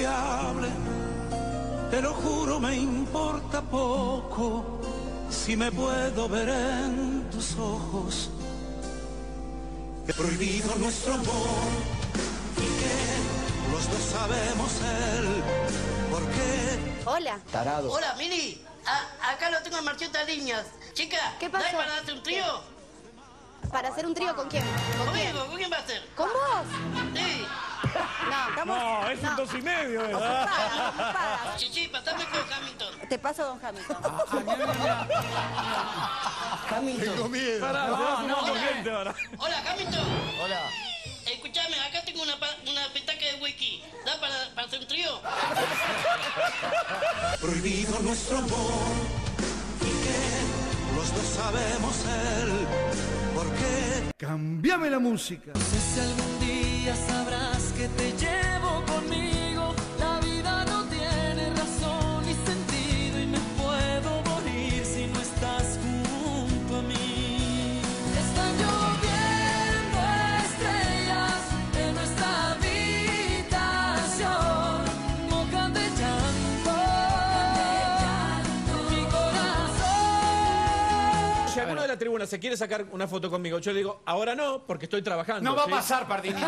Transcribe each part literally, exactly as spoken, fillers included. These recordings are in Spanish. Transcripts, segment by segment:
irremediable. Te lo juro, me importa poco si me puedo ver en tus ojos. Que prohibido nuestro amor y que los dos sabemos el por qué. Hola. Tarado. Hola, Mili. A acá lo tengo en Marcheta Líneas. Chica, ¿qué pasó? ¿dai para darte un trío? ¿Para hacer un trío con quién? ¿Con quién? Conmigo, ¿con quién va a ser? ¿Con vos? Sí. No, estamos... No, es un dos y medio, ¿verdad? Ocupada, ocupada. Chichi, pasame con Hamilton. Te paso con Hamilton. Hamilton. Tengo miedo. Pará, No, se va a no, sumar hola. gente ahora. Hola, Hamilton. Hola. Escuchame, acá tengo una, pa- una petaca de whisky. ¿Da para, para hacer un trío? Prohibido nuestro amor y que los dos sabemos el por qué. Cambiame la música. No sé si algún día sabrás que te llevo conmigo. La vida no tiene razón ni sentido y me puedo morir si no estás junto a mí. Están lloviendo estrellas en nuestra habitación, mojan de llanto mi corazón. Si alguno de la tribuna se quiere sacar una foto conmigo, yo le digo, ahora no, porque estoy trabajando. No va ¿sí? a pasar, Pardini.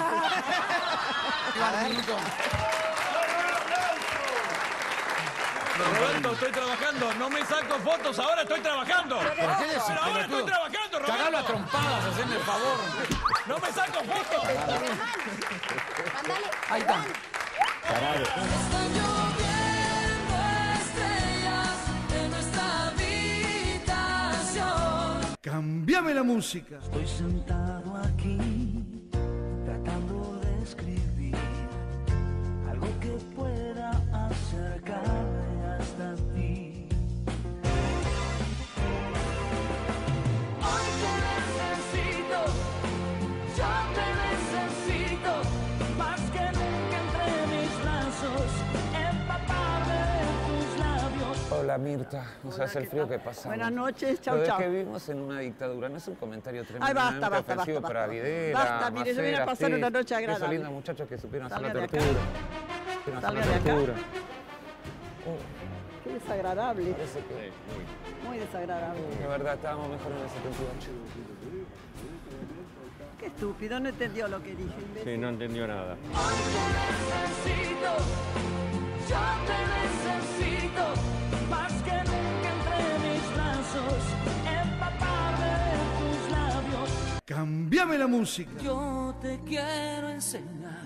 Roberto, estoy trabajando. No me saco fotos, ahora estoy trabajando. ¿Por qué decís, Pero ahora pelotudo? estoy trabajando, Roberto. Cagalo a trompadas, haceme el favor. No me saco fotos. Mandale. Ahí está. Están lloviendo estrellas en nuestra habitación. Cambiame la música. Estoy sentado aquí tratando de escribir algo que pueda acercarme hasta ti. Hoy te necesito, yo te necesito más que nunca entre mis brazos, empaparme de tus labios. Hola Mirta, no sabes el frío que pasa. Buenas noches, chau, Lo de chau. que vivimos en una dictadura no es un comentario Ay, tremendamente basta, basta, ofensivo basta, para basta. Videla, Basta, mire, yo vine a Macera, pasar Pi, una noche agradable. Esos lindos muchachos que supieron hacer la Salgan de acá. tortura. Supieron hacer Salgan la de acá. tortura. Qué desagradable. Parece que, Muy desagradable. de verdad, estábamos mejor en el setenta y ocho. Qué estúpido, no entendió lo que dije, imbécil. Sí, no entendió nada. Hoy te necesito, yo te necesito más que nunca entre mis brazos, empaparme de tus labios. Cambiame la música. Yo te quiero enseñar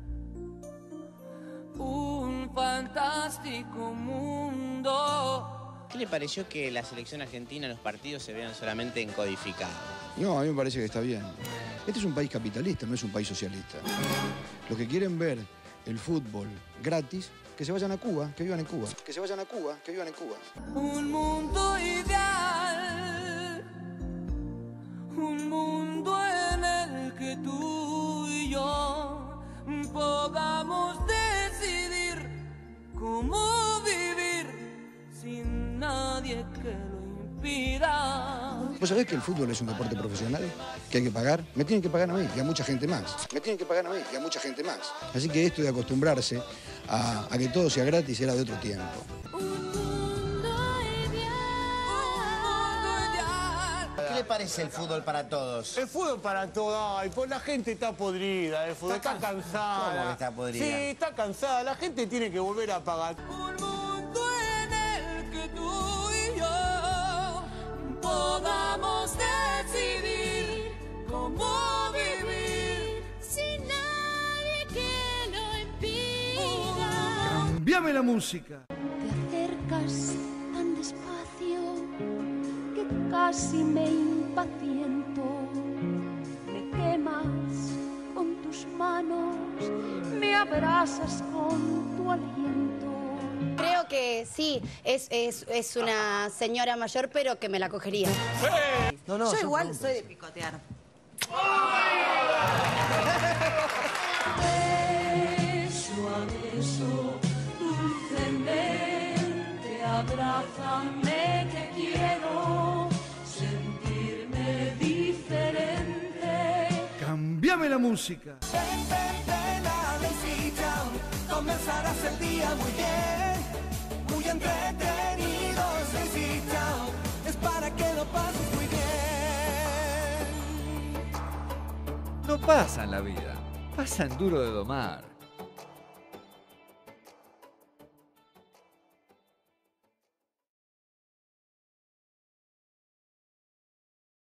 un fantástico mundo. ¿Qué le pareció que la selección argentina, los partidos se vean solamente en codificado? No, a mí me parece que está bien. Este es un país capitalista, no es un país socialista. Los que quieren ver el fútbol gratis, que se vayan a Cuba, que vivan en Cuba. Que se vayan a Cuba, que vivan en Cuba. Un mundo ideal, un mundo en el que tú y yo podamos decidir cómo vivir sin nadie que lo impida. ¿Vos sabés que el fútbol es un deporte profesional? Que hay que pagar. Me tienen que pagar a mí y a mucha gente más. Me tienen que pagar a mí y a mucha gente más. Así que esto de acostumbrarse a, a que todo sea gratis era de otro tiempo. ¿Qué le parece el fútbol para todos? El fútbol para todo, ay, pues la gente está podrida, el fútbol está, Está can- cansada. ¿Cómo que está podrida? Sí, está cansada, la gente tiene que volver a pagar. Un mundo en el que tú y yo podamos decidir cómo vivir sin nadie que lo impida. Cambiame la música. Te acercas tan despacio que casi me impaciento. Me quemas con tus manos, me abrazas con tu aliento. Creo que sí, es, es, es una señora mayor, pero que me la cogería. No, no, yo igual soy de picotear. Beso a beso, dulcemente, abrázame que quiero sentirme Cambiame la música. Ven, ven, ven a mi sitio, comenzarás el día muy bien, muy entretenido. Sí, chao, es para que lo pases muy bien. No pasa en la vida, pasa en Duro de Domar.